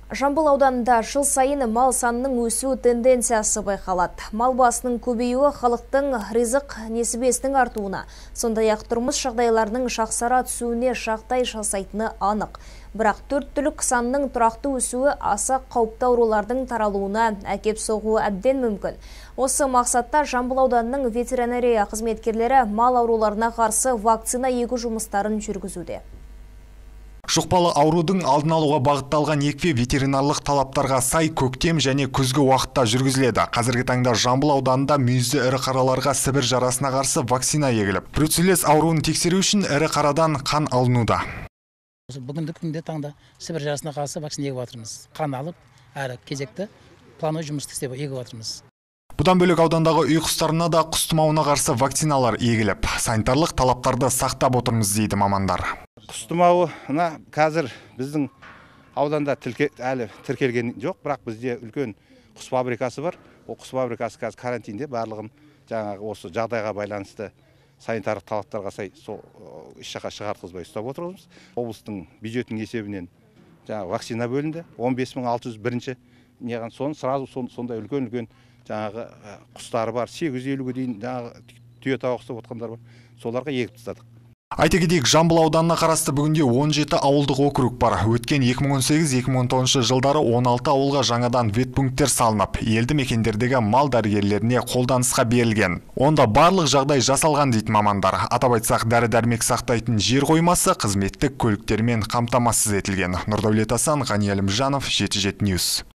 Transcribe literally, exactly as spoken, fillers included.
Жамбыл ауданында жыл сайын мал санының өсу тенденциясы байқалады. Мал басының көбеюі халықтың ризық несібесінің артуына, сондай-ақ тұрмыс жағдайларының жақсара түсуіне жағдай жасайтыны анық. Бірақ төрт түлік санының тұрақты өсуі аса қауіпті аурулардың таралуына әкеп соғуы әбден мүмкін. Осы мақсатта Жамбыл ауданының ветеринария қызметкерлері мал ауруларына қарсы вакцина егу жұмыстарын жүргізуде. Жұқпалы аурудың алдын алуға бағытталған екпе ветеринарлық талаптарға сай көктем және күзгі уақытта жүргізіледі. Қазіргі таңда Жамбыл ауданында мүйізді ірі қараларға Сібір жарасына қарсы вакцина егіліп, бруцеллез ауруын тексеру үшін ірі қарадан қан алынуда. Бүгінгі күнде таңда Сібір жарасына қарсы вакцина егіп жатырмыз. Қан алып, әрі кезекті плановой жұмыс істеп егіп жатырмыз. Бұдан бөлек аудандағы үй құстарына да құс тұмауына қарсы вакциналар егіліп, санитарлық талаптарды сақтап отырмыз дейді мамандар. Құс тұмауына қазір біздің ауданда әлі тіркелген жоқ, бірақ бізде үлкен құс фабрикасы бар. Ол құс фабрикасы қазір карантинде, барлығын жаңағы осы жағдайға байланысты санитарлық талаптарға сай сол іс жаққа шығартқызбай ұстап отырмыз. Облыстың бюджетінің есебінен жаңағы вакцина бөлінді. он бес мың алты жүз бірінші неған соны сразу сондай үлкен-үлкен жаңағы құстары бар. сегіз жүз елуге дейін жаңағы түйе тауық ұстап отқандар бар. Соларға егіп тастадық. Айта кетейік, Жамбыл ауданына қарасты бүгінде он жеті ауылдық округ бар. Өткен екі мың он сегіз екі мың он тоғызыншы жылдары он алты ауылға жаңадан ветпункттер салынып, елді мекендердегі мал дәрігерлеріне қолданысқа берілген. Онда барлық жағдай жасалған дейді мамандар. Атап айтсақ, дәрі-дәрмек сақтайтын жер қоймасы қызметтік көліктермен қамтамасыз етілген. Нұрдәулет Асан, Ғани Әлімжанов, жеті жеті ньюс.